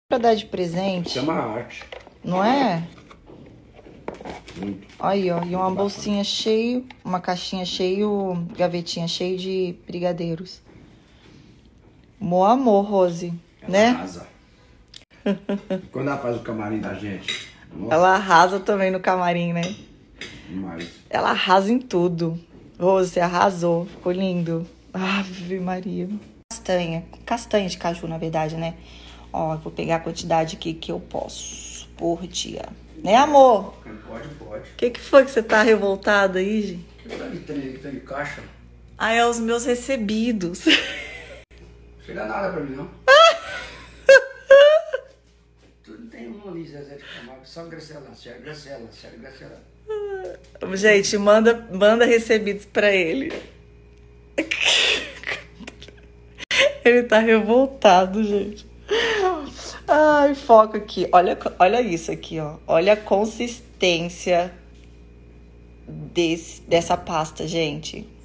Pra dar de presente, Isso é uma arte. não é? Muito. Aí, ó, e uma bolsinha cheia, uma caixinha cheia, gavetinha cheia de brigadeiros. Mó amor, Rose, Ela né? arrasa. Quando ela faz o camarim da gente, nossa, Ela arrasa também no camarim, né? demais. Ela arrasa em tudo. Rose, você arrasou, ficou lindo. Ave Maria. Castanha de caju, na verdade, né? Ó, eu vou pegar a quantidade aqui que eu posso por dia. Né, amor? Pode. O que foi que você tá revoltado aí, gente? Que tá de caixa? Ah, é os meus recebidos. Não chega nada pra mim, não. Tudo tem um ali, Zezé de Camargo, só Graciela. Gente, manda recebidos pra ele. Ele tá revoltado, gente. Ai, foca aqui. Olha isso aqui, ó. Olha a consistência dessa pasta, gente.